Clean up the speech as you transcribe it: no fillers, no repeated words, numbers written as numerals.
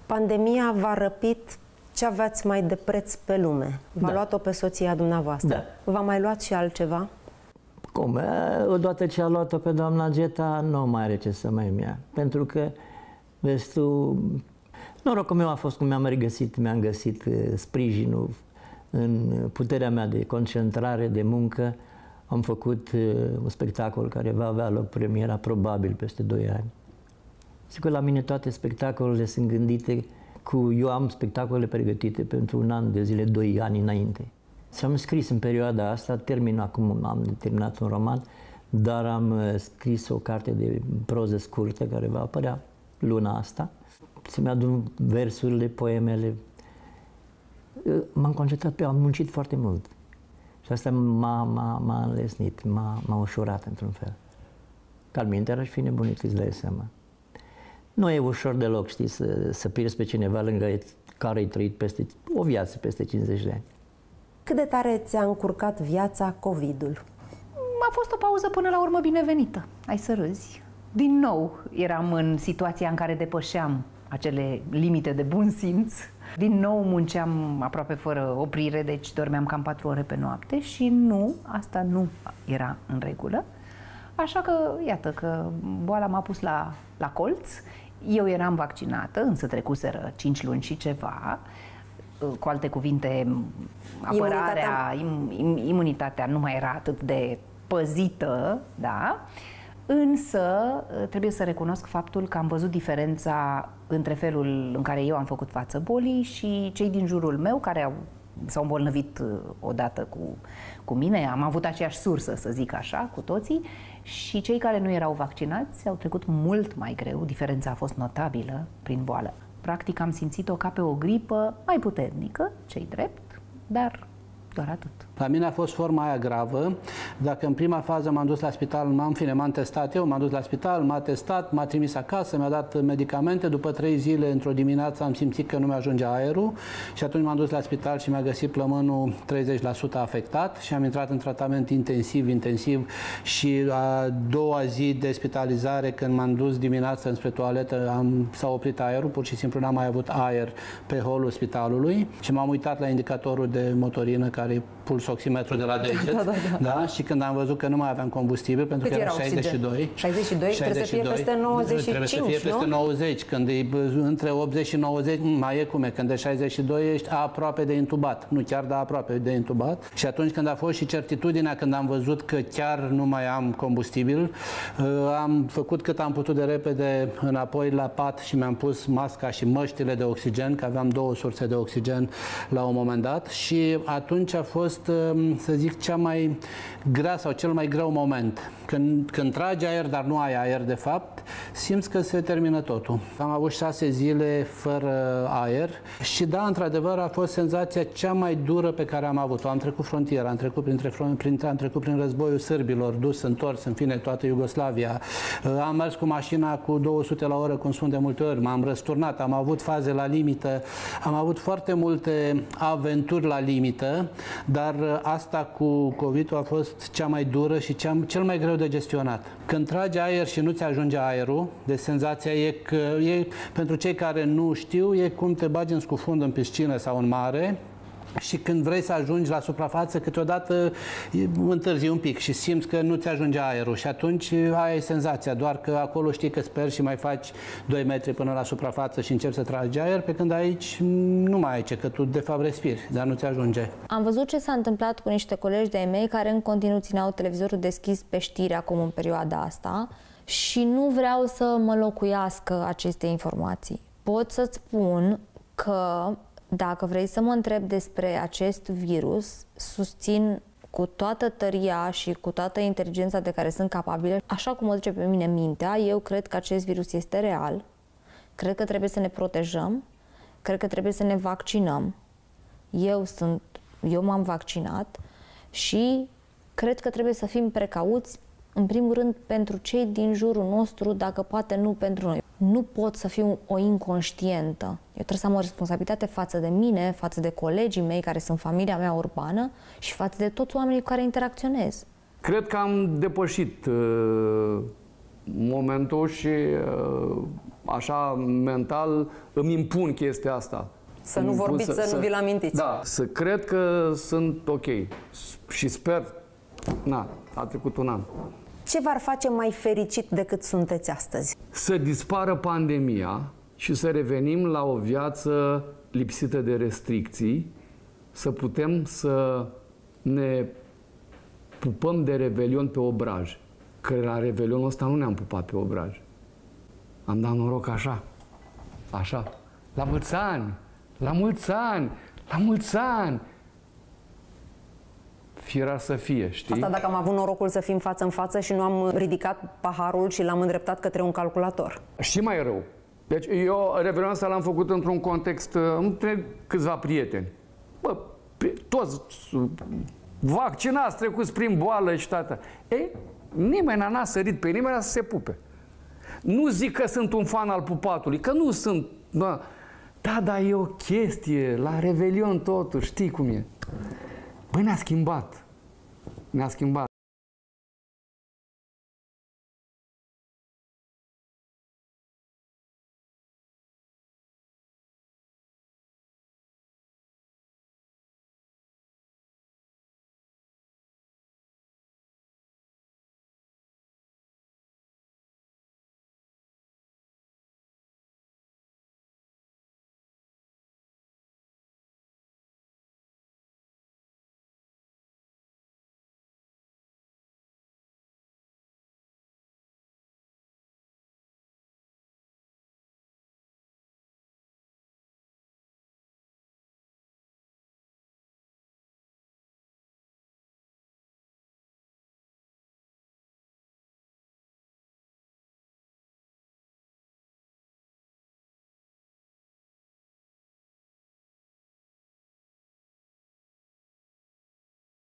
Pandemia v-a răpit ce aveați mai de preț pe lume. V-a luat-o pe soția dumneavoastră. Da. V-a mai luat și altceva? Cum? Odată ce a luat-o pe doamna Geta, nu mai are ce să mai ia. Pentru că, vezi tu, norocul meu a fost cum mi-am regăsit, mi-am găsit sprijinul în puterea mea de concentrare, de muncă. Am făcut un spectacol care va avea loc premiera probabil peste 2 ani. Sigur, la mine toate spectacolele sunt gândite eu am spectacole pregătite pentru 1 an de zile, 2 ani înainte. Și am scris în perioada asta, am terminat un roman, dar am scris o carte de proză scurtă care va apărea luna asta. Să-mi adun versurile, poemele. M-am concentrat am muncit foarte mult. Și asta m-a înlesnit, m-a ușurat într-un fel. Că alminteri aș fi nebunit, îți dai seama. Nu e ușor deloc, știi, să pierzi pe cineva lângă care ai trăit o viață peste 50 de ani. Cât de tare ți-a încurcat viața COVID-ul? A fost o pauză până la urmă binevenită. Ai să râzi. Din nou eram în situația în care depășeam acele limite de bun simț. Din nou munceam aproape fără oprire, deci dormeam cam 4 ore pe noapte și asta nu era în regulă. Așa că, iată că boala m-a pus la colț. Eu eram vaccinată, însă trecuseră 5 luni și ceva. Cu alte cuvinte, imunitatea nu mai era atât de păzită, da? Însă trebuie să recunosc faptul că am văzut diferența între felul în care eu am făcut față bolii și cei din jurul meu care s-au îmbolnăvit odată cu mine. Am avut aceeași sursă, să zic așa, cu toții, și cei care nu erau vaccinați au trecut mult mai greu. Diferența a fost notabilă prin boală. Practic am simțit-o ca pe o gripă mai puternică, ce-i drept, dar doar atât. La mine a fost forma aia gravă. Dacă în prima fază m-am dus la spital, m-am testat eu, m-am dus la spital, m-a testat, m-a trimis acasă, mi-a dat medicamente. După 3 zile, într-o dimineață, am simțit că nu mi-ajunge aerul și atunci m-am dus la spital și mi-a găsit plămânul 30% afectat și am intrat în tratament intensiv și a doua zi de spitalizare, când m-am dus dimineața înspre toaletă, s-a oprit aerul, pur și simplu n-am mai avut aer pe holul spitalului și m-am uitat la indicatorul de motorină, care e pulsoximetru de la deget. Da? Și când am văzut că nu mai aveam combustibil, pentru că era 62. 62? Trebuie să fie peste 95, trebuie să fie peste 90. Când e între 80 și 90, mai e cum e. Când e 62, ești aproape de intubat. Nu chiar, dar aproape de intubat. Și atunci când a fost și certitudinea, când am văzut că chiar nu mai am combustibil, am făcut cât am putut de repede înapoi la pat și mi-am pus masca și măștile de oxigen, că aveam 2 surse de oxigen la un moment dat. Și atunci a fost, să zic, cea mai grea sau cel mai greu moment. Când tragi aer, dar nu ai aer de fapt, simți că se termină totul. Am avut 6 zile fără aer și da, într-adevăr, a fost senzația cea mai dură pe care am avut-o. Am trecut frontiera, am trecut prin războiul sârbilor, dus, întors, în fine, toată Iugoslavia. Am mers cu mașina cu 200 la oră, cum spun de multe ori, m-am răsturnat, am avut faze la limită, am avut foarte multe aventuri la limită, dar asta cu COVID-ul a fost cea mai dură și cel mai greu de gestionat. Când tragi aer și nu-ți ajunge aerul, de senzația e că, pentru cei care nu știu, e cum te bagi în scufund în piscină sau în mare și când vrei să ajungi la suprafață, câteodată întârzi un pic și simți că nu ți ajunge aerul și atunci ai senzația, doar că acolo știi că speri și mai faci 2 metri până la suprafață și începi să tragi aer, pe când aici nu mai ai ce, că tu de fapt respiri, dar nu ți ajunge. Am văzut ce s-a întâmplat cu niște colegi de-ai mei care în continuu țineau televizorul deschis pe știri acum în perioada asta și nu vreau să mă locuiască aceste informații. Pot să-ți spun că dacă vrei să mă întrebi despre acest virus, susțin cu toată tăria și cu toată inteligența de care sunt capabilă, așa cum mă duce pe mine mintea, eu cred că acest virus este real, cred că trebuie să ne protejăm, cred că trebuie să ne vaccinăm. Eu m-am vaccinat și cred că trebuie să fim precauți, în primul rând, pentru cei din jurul nostru, dacă poate nu pentru noi. Nu pot să fiu o inconștientă. Eu trebuie să am o responsabilitate față de mine, față de colegii mei care sunt familia mea urbană și față de toți oamenii cu care interacționez. Cred că am depășit momentul și așa mental îmi impun chestia asta. Să nu vorbiți, să nu vi-l amintiți. Da, să cred că sunt ok. Și sper, a trecut un an. Ce v-ar face mai fericit decât sunteți astăzi? Să dispară pandemia și să revenim la o viață lipsită de restricții, să putem să ne pupăm de Revelion pe obraj. Că la Revelionul ăsta nu ne-am pupat pe obraj. Am dat noroc așa. La mulți ani! La mulți ani! La mulți ani! Firar să fie, știi? Asta dacă am avut norocul să fim față în față și nu am ridicat paharul și l-am îndreptat către un calculator. Și mai rău. Deci eu Revelionul ăsta l-am făcut într-un context între câțiva prieteni. Bă, toți vaccinați, trecuți prin boală și toate. Nimeni n-a sărit pe nimeni să se pupe. Nu zic că sunt un fan al pupatului, că nu sunt. Da, dar e o chestie, la Revelion totuși, știi cum e. Băi, ne-a schimbat. Ne-a schimbat.